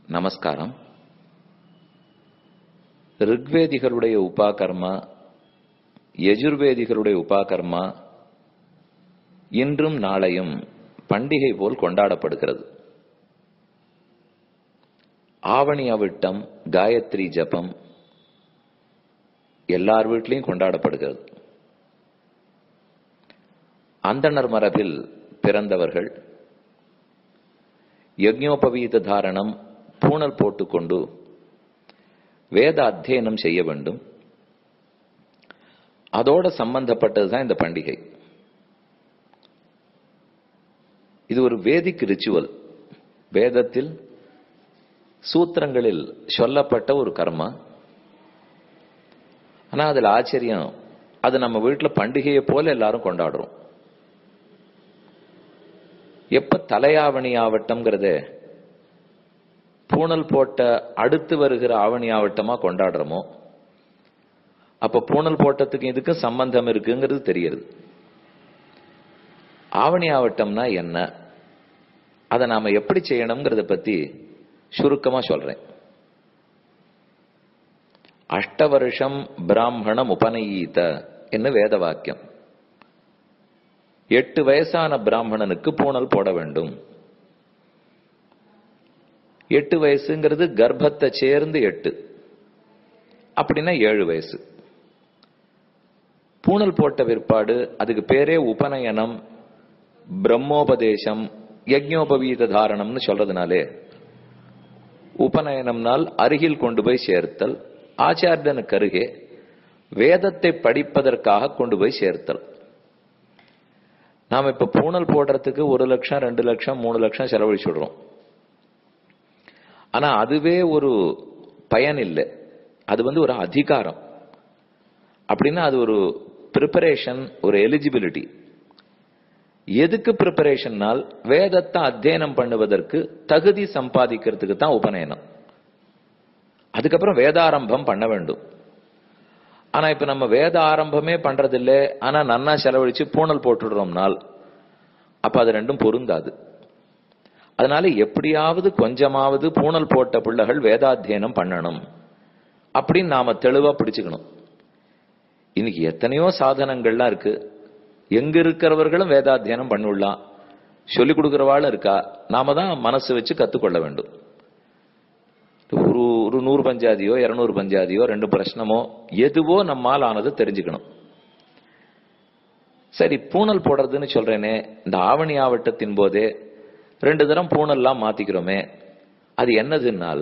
நமஸ்காரம். ரிக்வேதிகளுடைய உபாகர்மா, யஜுர்வேதிகளுடைய உபாகர்மா இன்றும் நாளையும் பண்டிகை போல் கொண்டாடப்படுகிறது. ஆவணி அவிட்டம், காயத்ரி ஜபம் எல்லார் வீட்லையும் கொண்டாடப்படுகிறது. அந்தணர் மரபில் பிறந்தவர்கள் யஜ்ஞோபவீத தாரணம், பூணல் போட்டுக்கொண்டு வேத அத்தியனம் செய்ய வேண்டும். அதோட சம்பந்தப்பட்டதுதான் இந்த பண்டிகை. இது ஒரு வேதிக் ரிச்சுவல். வேதத்தில் சூத்திரங்களில் சொல்லப்பட்ட ஒரு கர்மா. ஆனா அதுல ஆச்சரியம், அது நம்ம வீட்டுல பண்டிகையை போல எல்லாரும் கொண்டாடுறோம். எப்ப தலையாவணி ஆவட்டம்ங்கிறதே பூணல் போட்ட அடுத்து வருகிற ஆவணி ஆவட்டமா கொண்டாடுறோமோ, அப்ப பூணல் போட்டதுக்கு இதுக்கு சம்பந்தம் இருக்குங்கிறது தெரியுது. ஆவணி ஆவட்டம்னா என்ன, அதை நாம எப்படி செய்யணுங்கிறத பத்தி சுருக்கமா சொல்றேன். அஷ்டவருஷம் பிராமணம் உபநயீத என்ன வேத வாக்கியம். 8 வயசான பிராமணனுக்கு பூணல் போட வேண்டும். 8 வயசுங்கிறது கர்ப்பத்தை சேர்ந்து 8, அப்படின்னா 7 வயசு. பூணல் போட்ட பிற்பாடு அதுக்கு பேரே உபநயனம், பிரம்மோபதேசம், யஜ்ஞோபவீத தாரணம்னு சொல்றதுனாலே, உபநயனம்னால் அருகில் கொண்டு போய் சேர்த்தல், ஆச்சாரியனுக்கு அருகே வேதத்தை படிப்பதற்காக கொண்டு போய் சேர்த்தல். நாம் இப்ப பூணல் போடுறதுக்கு 1 லட்சம் 2 லட்சம் 3 லட்சம் செலவழிச்சுடுறோம். ஆனா அதுவே ஒரு பயன் இல்லை, அது ஒரு அதிகாரம். அப்படின்னா அது ஒரு ப்ரிப்பரேஷன், ஒரு எலிஜிபிலிட்டி. எதுக்கு ப்ரிப்பரேஷன்னால் வேதத்தை அத்தியனம் பண்ணுவதற்கு தகுதி சம்பாதிக்கிறதுக்கு தான் உபநயனம். அதுக்கப்புறம் வேதாரம்பம் பண்ண வேண்டும். ஆனா இப்ப நம்ம வேத ஆரம்பமே பண்றதில்லை, ஆனா நன்னா செலவழிச்சு பூணல் போட்டுடுறோம்னால் அப்ப அது ரெண்டும் பொருந்தாது. அதனால எப்படியாவது கொஞ்சமாவது பூணல் போட்ட பிள்ளைகள் வேதாத்தியனம் பண்ணணும் அப்படின்னு நாம தெளிவா பிடிச்சுக்கணும். இன்னைக்கு எத்தனையோ சாதனங்கள்லாம் இருக்கு. எங்க இருக்கிறவர்களும் வேதாத்தியனம் பண்ணிடலாம், சொல்லிக் கொடுக்கிறவாளும் இருக்கா. நாம தான் மனசு வச்சு கத்துக்கொள்ள வேண்டும். ஒரு 100 பஞ்சாதியோ 200 பஞ்சாதியோ 2 பிரச்சனமோ எதுவோ நம்மால் ஆனது தெரிஞ்சுக்கணும். சரி, பூணல் போடுறதுன்னு சொல்றேனே, இந்த ஆவணி ஆவட்டத்தின் போதே 2 தரம் பூணல்லாம் மாத்திக்கிறோமே, அது என்னதுன்னால்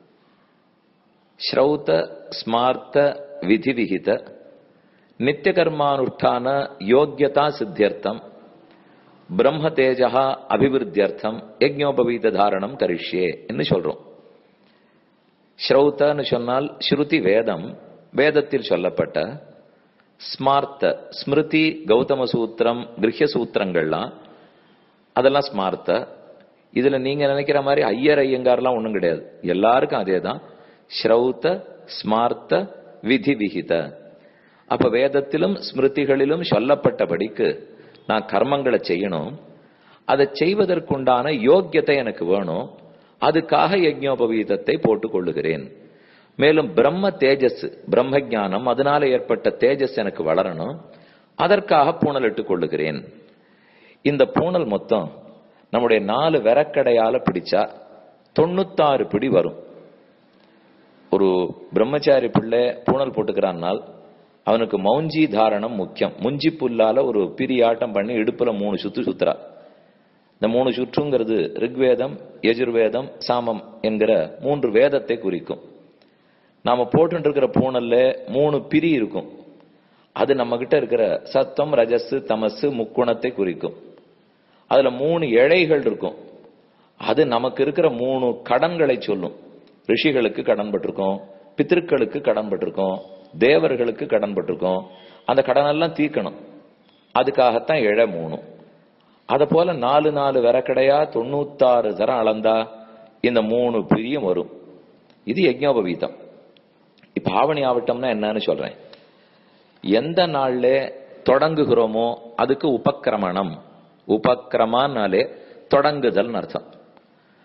ஸ்ரௌத ஸ்மார்த்த விதி விகித நித்திய கர்மானுஷ்டான யோக்கியதா சித்தியர்த்தம் பிரம்ம தேஜா அபிவிருத்தியர்த்தம் யஜ்ஞோபவீத தாரணம் கரிஷ்யே என்று சொல்றோம். ஸ்ரௌத்தன்னு சொன்னால் ஸ்ருதி வேதம், வேதத்தில் சொல்லப்பட்ட. ஸ்மார்த்த ஸ்மிருதி, கௌதம சூத்திரம், கிரஹ்ய சூத்திரங்கள்லாம் அதெல்லாம் ஸ்மார்த்த. இதுல நீங்க நினைக்கிற மாதிரி ஐயங்கார்லாம் ஒண்ணும் கிடையாது, எல்லாருக்கும் அதே தான். ஸ்ரௌத்த ஸ்மார்த்த விதி விகித. அப்ப வேதத்திலும் ஸ்மிருதிகளிலும் சொல்லப்பட்டபடிக்கு நான் கர்மங்களை செய்யணும். அதை செய்வதற்குண்டான யோக்கியத்தை எனக்கு வேணும். அதுக்காக யஜ்ஞோபவீதத்தை போட்டுக் கொள்ளுகிறேன். மேலும் பிரம்ம தேஜஸ், பிரம்ம ஞானம், அதனால ஏற்பட்ட தேஜஸ் எனக்கு வளரணும். அதற்காக பூணல் இட்டுக் கொள்ளுகிறேன். இந்த பூணல் மொத்தம் நம்முடைய 4 விரக்கடையால பிடிச்சா 96 பிடி வரும். ஒரு பிரம்மச்சாரி பிள்ளை பூணல் போட்டுக்கிறான்னால் அவனுக்கு மௌஞ்சி தாரணம் முக்கியம். முஞ்சி புல்லால ஒரு பிரியாட்டம் பண்ணி இடுப்புல 3 சுத்து சுத்துறா. இந்த 3 சுற்றுங்கிறது ரிக்வேதம், யஜுர்வேதம், சாமம் என்கிற 3 வேதத்தை குறிக்கும். நாம போட்டு இருக்கிற பூணல்ல 3 பிரி இருக்கும். அது நம்ம கிட்ட இருக்கிற சத்தம், ரஜஸ், தமஸ், முக்குணத்தை குறிக்கும். அதுல 3 இழைகள் இருக்கும். அது நமக்கு இருக்கிற 3 கடன்களை சொல்லும். ரிஷிகளுக்கு கடன் பட்டிருக்கோம், பித்திருக்களுக்கு கடன் பட்டிருக்கோம், தேவர்களுக்கு கடன் பட்டிருக்கோம். அந்த கடனெல்லாம் தீர்க்கணும். அதுக்காகத்தான் இழை 3. அத போல 4 விரக்கடையா 96 தரம் அளந்தா இந்த 3 பிரியும் வரும். இது யஜ்ஞோபவீதம். இப்ப ஆவணி ஆவட்டம்னா என்னன்னு சொல்றேன். எந்த நாள்ல தொடங்குகிறோமோ அதுக்கு உபக்கிரமணம். உபக்கிரமானாலே தொடங்குதல் அர்த்தம். அப்ப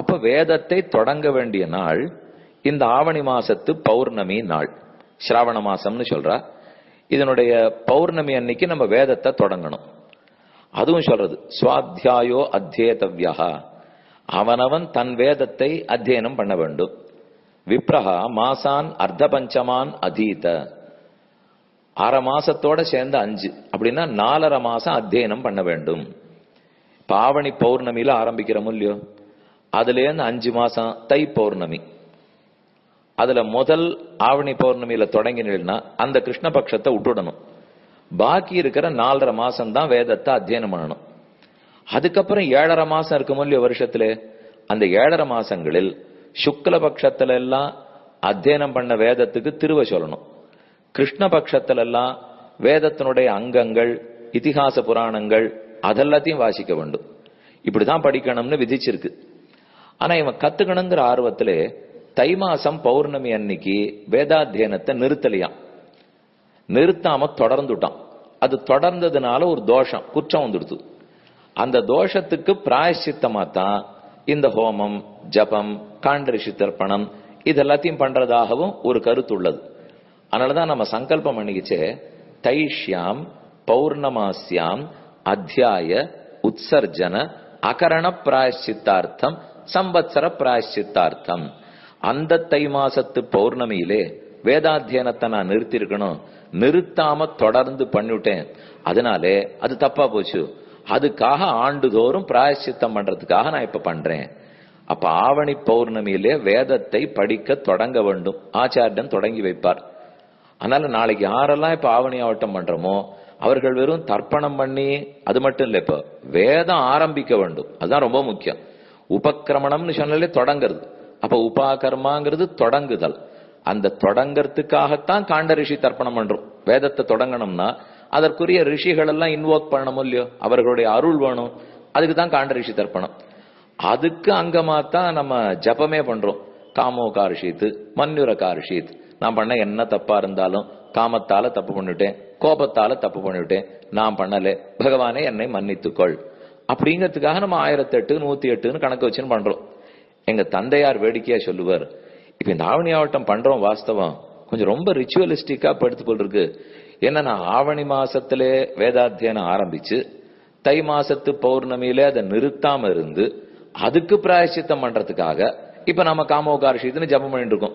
அப்ப வேதத்தை தொடங்க வேண்டிய நாள் இந்த ஆவணி மாசத்து பௌர்ணமி நாள், சிராவண மாசம்னு சொல்றா. இதனுடைய பௌர்ணமி அன்னைக்கு நம்ம வேதத்தை தொடங்கணும். அதுவும் சொல்றது சுவாத்தியாயோ அத்தியேதவ்யா, அவனவன் தன் வேதத்தை அத்தியனம் பண்ண வேண்டும். விப்ரஹா மாசான் அர்த்த பஞ்சமான் அதீத, அரை மாசத்தோட சேர்ந்து 5 அப்படின்னா 4.5 மாசம் அத்தியனம் பண்ண வேண்டும். பாவணி பௌர்ணமியில ஆரம்பிக்கிறோம் இல்லையோ, அதுல இருந்து 5 மாசம் தை பௌர்ணமி, அதுல முதல் ஆவணி பௌர்ணமியில தொடங்கினா அந்த கிருஷ்ணபக்ஷத்தை விட்டுடணும். பாக்கி இருக்கிற 4.5 மாசம் தான் வேதத்தை அத்தியனம் பண்ணணும். அதுக்கப்புறம் 7.5 மாசம் இருக்கும் இல்லையோ வருஷத்துல, அந்த 7.5 மாசங்களில் சுக்லபக்ஷத்துல எல்லாம் அத்தியனம் பண்ண வேதத்துக்கு திருவ சொல்லணும். கிருஷ்ணபக்ஷத்துல எல்லாம் வேதத்தினுடைய அங்கங்கள், இதிகாச புராணங்கள் அதெல்லாத்தையும் வாசிக்க வேண்டும். இப்படிதான் படிக்கணும்னு விதிச்சிருக்கு. ஆனா இவன் கத்துக்கணுங்கிற ஆர்வத்திலே தை மாசம் பௌர்ணமி அன்னைக்கு வேதாத்தியனத்தை நிறுத்தலையாம். நிறுத்தாம தொடர்ந்துட்டான். அது தொடர்ந்ததுனால ஒரு தோஷம், குற்றம் வந்துடுது. அந்த தோஷத்துக்கு பிராயசித்தமா தான் இந்த ஹோமம், ஜபம், காண்டரிஷி தர்ப்பணம் இதெல்லாத்தையும் பண்றதாகவும் ஒரு கருத்து உள்ளது. அதனாலதான் நம்ம சங்கல்பம் பண்ணிக்கிச்சே, தைஷ்யாம் பௌர்ணமாஸ்யாம் அத்தியாய உற்சர்ஜன அகரண பிராயசித்தார்த்தம் சம்பத்சர பிராயசித்தார்த்தம். அந்த தை மாசத்து பௌர்ணமியிலே வேதாத்தியனத்தை நான் நிறுத்திருக்கணும், நிறுத்தாம தொடர்ந்து பண்ணிவிட்டேன், அதனாலே அது தப்பா போச்சு. அதுக்காக ஆண்டுதோறும் பிராயசித்தம் பண்றதுக்காக நான் இப்ப பண்றேன். அப்ப ஆவணி பௌர்ணமியிலே வேதத்தை படிக்க தொடங்க வேண்டும், ஆச்சாரியன் தொடங்கி வைப்பார். அதனால நாளைக்கு யாரெல்லாம் இப்ப ஆவணி ஆவட்டம் பண்றோமோ அவர்கள் வெறும் தர்ப்பணம் பண்ணி அது மட்டும் இல்ல, இப்ப வேதம் ஆரம்பிக்க வேண்டும். அதுதான் ரொம்ப முக்கியம். உபக்கிரமணம்னு சொன்னாலே தொடங்குறது. அப்ப உபாகர்மாங்கிறது தொடங்குதல். அந்த தொடங்கறதுக்காகத்தான் காண்ட ரிஷி தர்ப்பணம் பண்றோம். வேதத்தை தொடங்கணும்னா அதற்குரிய ரிஷிகள் எல்லாம் இன்வோக் பண்ணணும் இல்லையோ, அவர்களுடைய அருள் வேணும். அதுக்கு தான் காண்ட ரிஷி தர்ப்பணம். அதுக்கு அங்கமாத்தான் நம்ம ஜபமே பண்றோம். காமோ கார்ஷீத் மன்யுர கார்ஷீத். நான் பண்ண என்ன தப்பா இருந்தாலும் காமத்தால தப்பு பண்ணிவிட்டேன், கோபத்தால தப்பு பண்ணிவிட்டேன், நான் பண்ணல, பகவானே என்னை மன்னித்துக்கொள் அப்படிங்கிறதுக்காக நம்ம 1008 108ன்னு கணக்கு வச்சுன்னு பண்றோம். எங்க தந்தையார் வேடிக்கையா சொல்லுவார், இப்ப இந்த ஆவணி ஆவட்டம் பண்றோம், வாஸ்தவம் கொஞ்சம் ரொம்ப ரிச்சுவலிஸ்டிக்கா படுத்துக்கொள் இருக்கு. ஏன்னா நான் ஆவணி மாசத்திலே வேதாத்தியனம் ஆரம்பிச்சு தை மாசத்து பௌர்ணமியில அதை நிறுத்தாம இருந்து அதுக்கு பிராயசித்தம் பண்றதுக்காக இப்ப நம்ம காமோகார்ஷித்துன்னு ஜபம் பண்ணிட்டு இருக்கோம்.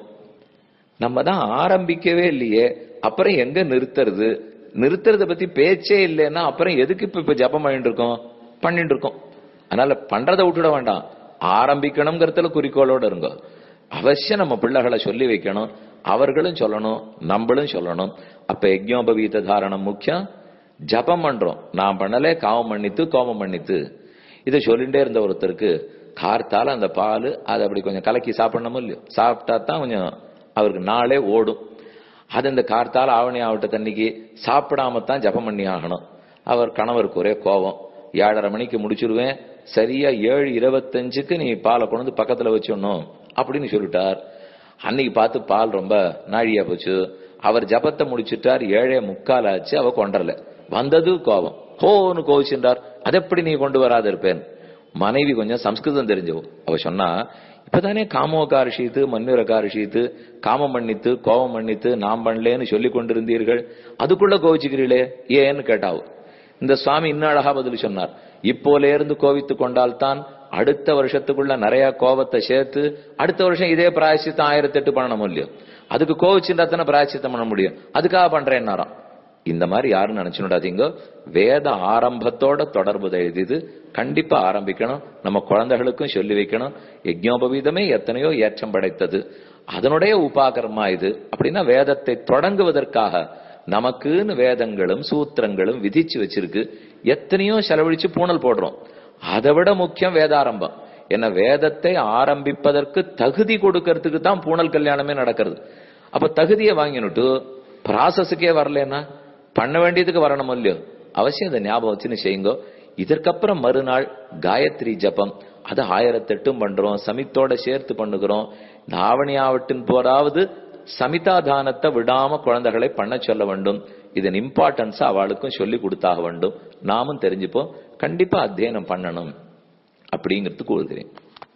நம்ம தான் ஆரம்பிக்கவே இல்லையே, அப்புறம் எங்க நிறுத்துறது? நிறுத்துறத பத்தி பேச்சே இல்லைன்னா அப்புறம் எதுக்கு இப்ப ஜபம் பண்ணிட்டு இருக்கோம்? அதனால பண்றதை விட்டுட வேண்டாம், ஆரம்பிக்கணுங்கிறதுல குறிக்கோளோட இருங்க. அவசியம் நம்ம பிள்ளைகளை சொல்லி வைக்கணும், அவர்களும் சொல்லணும், நம்மளும் சொல்லணும். அப்ப யஜ்ஞோபவீத தாரணம் முக்கியம். ஜபம் பண்றோம், நான் பண்ணலே காமம் பண்ணித்து கோபம் பண்ணித்து இதை சொல்லிட்டே இருந்த ஒருத்தருக்கு கார்த்தால அந்த பால் அதை அப்படி கொஞ்சம் கலக்கி சாப்பிடணும் இல்லையோ, சாப்பிட்டா தான் கொஞ்சம் அவருக்கு நாளே ஓடும். அது இந்த கார்த்தால ஆவணி ஆவட்ட தண்ணிக்கு சாப்பிடாமத்தான் ஜபம் பண்ணி ஆகணும். அவர் கணவருக்கு ஒரே கோபம், 7:30 மணிக்கு முடிச்சிருவேன், சரியா 7:25க்கு நீ பாலை கொண்டு பக்கத்துல வச்சிடணும் அப்படின்னு சொல்லிட்டார். அன்னைக்கு பார்த்து பால் ரொம்ப நாழியா போச்சு. அவர் ஜபத்தை முடிச்சுட்டார், 7:45 ஆச்சு, அவ கொண்டரல. வந்தது கோபம், ஹோன்னு கோவிச்சுட்டார். அதை எப்படி நீ கொண்டு வராது இருப்பேன்? மனைவி கொஞ்சம் சம்ஸ்கிருதம் தெரிஞ்சவோ, அவ சொன்னா, இப்பதானே காமோகார்ஷித்து மன்யுரகார்ஷித்து காமம் பண்ணித்து கோபம் பண்ணித்து நாம் பண்ணலேன்னு சொல்லி கொண்டிருந்தீர்கள், அதுக்குள்ள கோவிச்சுக்கிறீங்களே ஏன்னு கேட்டாவோ. இந்த சுவாமி இன்னும் அழகா பதில் சொன்னார், இப்போல இருந்து கோவித்து கொண்டால்தான் அடுத்த வருஷத்துக்குள்ள நிறைய கோபத்தை சேர்த்து அடுத்த வருஷம் இதே பிராயசித்தம் 1008 பண்ணணும் இல்லையோ, அதுக்கு கோவிச்சுட்டா தானே பிராயசித்தம் பண்ண முடியும், அதுக்காக பண்றேன்னாராம். இந்த மாதிரி யாரும் நினைச்சுடாதீங்க. வேத ஆரம்பத்தோட தொடர்பு எழுதிது கண்டிப்பா ஆரம்பிக்கணும். நம்ம குழந்தைகளுக்கும் சொல்லி வைக்கணும். யஜ்ஞோபவீதமே எத்தனையோ ஏற்றம் படைத்தது, அதனுடைய உபாகர்மா இது. அப்படின்னா வேதத்தை தொடங்குவதற்காக நமக்குன்னு வேதங்களும் சூத்திரங்களும் விதிச்சு வச்சிருக்கு. எத்தனையோ செலவழிச்சு பூணல் போடுறோம். அதை விட முக்கியம் வேதாரம்பம். ஏன்னா வேதத்தை ஆரம்பிப்பதற்கு தகுதி கொடுக்கறதுக்கு தான் பூணல் கல்யாணமே நடக்கிறது. அப்ப தகுதியை வாங்கினுட்டு ப்ராசஸுக்கே வரலன்னா பண்ண வேண்டியதுக்கு வரணும் இல்லையோ, அவசியம் அதை ஞாபகம் வச்சுன்னு செய்யுங்க. இதற்கப்புறம் மறுநாள் காயத்ரி ஜபம், அதை 1008 பண்றோம், சமித்தோட சேர்த்து பண்ணுகிறோம். இந்த ஆவணி ஆவட்டின் போராவது சமிதாதானத்தை விடாம குழந்தைகளை பண்ண சொல்ல வேண்டும். இதன் இம்பார்ட்டன்ஸ் அவளுக்கும் சொல்லி கொடுத்தாக வேண்டும். நாமும் தெரிஞ்சுப்போம், கண்டிப்பா அத்தியனம் பண்ணணும் அப்படிங்கிறது கூறுகிறேன்.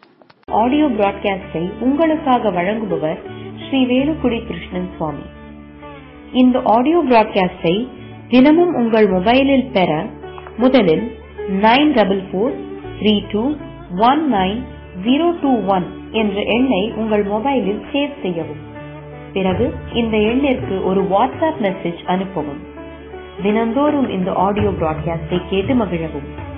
ஆடியோ பிராட்காஸ்டை உங்களுக்காக வழங்குபவர் ஸ்ரீ வேலுக்குடி கிருஷ்ணன் சுவாமி. இந்த ஆடியோ பிராட்காஸ்டை தினமும் உங்கள் மொபைலில் பெற முதலில் 9443219021 என்ற எண்ணை உங்கள் மொபைலில் சேவ் செய்யவும். பிறகு இந்த எண்ணிற்கு ஒரு வாட்ஸ்அப் மெசேஜ் அனுப்பவும். தினந்தோறும் இந்த ஆடியோ பிராட்காஸ்டை கேட்டு மகிழவும்.